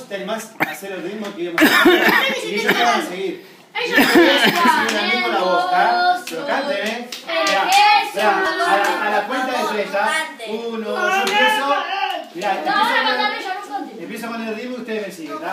¿te animás a hacer el ritmo que íbamos a hacer? Y ellos te van a seguir. Ellos te van a seguir el ritmo la voz, ¿está? Pero canten, ¿eh? Mirá, a la cuenta de 3, ¿está? 1, yo empiezo. Mirá, empiezo con el ritmo y ustedes me siguen, ¿está?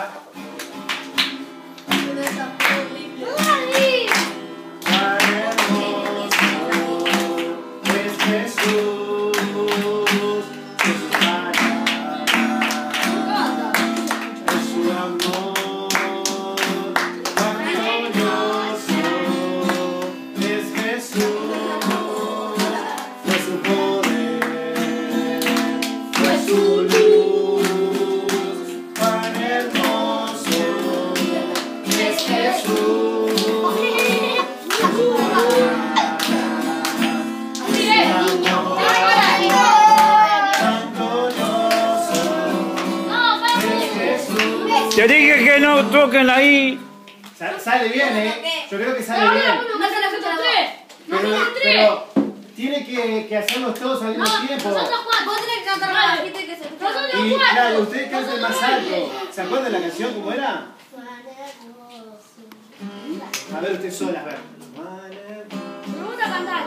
Te dije que no toquen ahí. Sale bien, ¿eh? Yo creo que sale bien. Pero tiene que hacerlos todos al mismo tiempo. Vos tenés que cantar más bajito y que se escuche. Y claro, ustedes canten más alto. ¿Se acuerdan de la canción cómo era? A ver, ustedes solas, a ver. Me gusta cantar.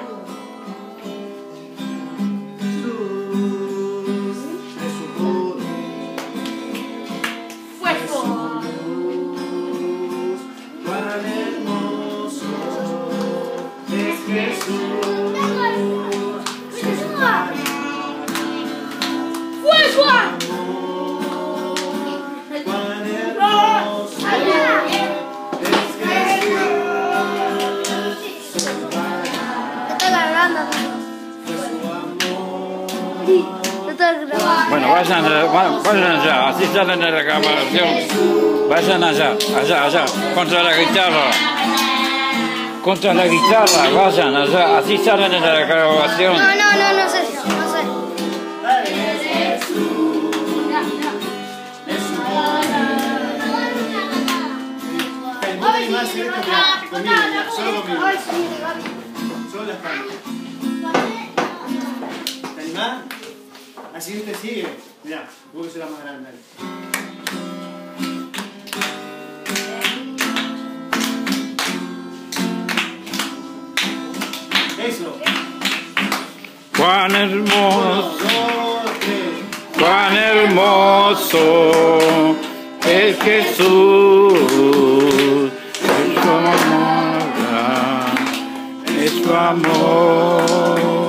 Bueno, vayan allá, así salen de la grabación. Vayan allá, contra la guitarra. Contra la guitarra, vayan allá, así salen de la grabación. No sé yo, no sé. ¿Vos te animás a hacer esto conmigo? Solo conmigo. Solo las palmas. ¿Te animás? Así usted sigue. Mirá, vos que sos la más grande. Eso. Cuán hermoso, 1, 2, 3. cuán hermoso es Jesús. Es su amor, es su amor.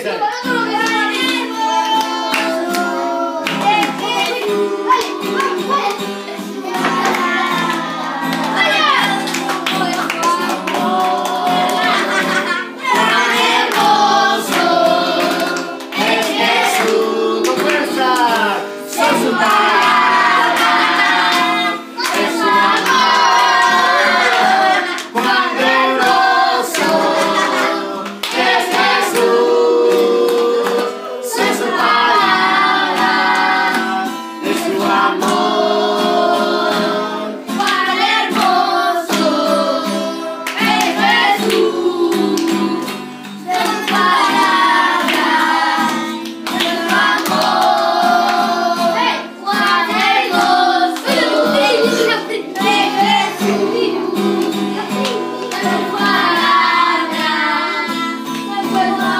ser. Con fuerza. Sos un palabra. Es un amor. Cuán hermoso es Jesús. Sos su palabra. Es su amor. Cuán hermoso es Jesús, de su palabra, de su amor. Cuán hermoso es Jesús, de su palabra, de su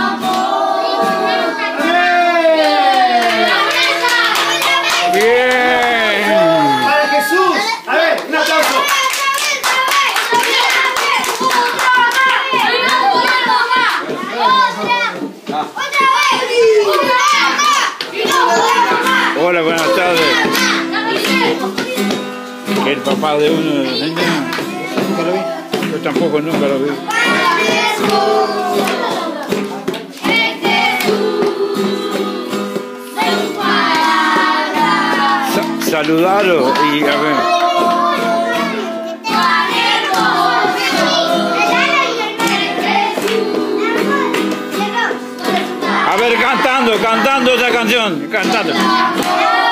amor. Bien. Para Jesús. A ver, un aplauso. Hola, buenas tardes. Que el papá de uno de los niños. Nunca lo vi. Yo tampoco nunca lo vi. Saludarlo y a ver. A ver, cantando esa canción. Cantando.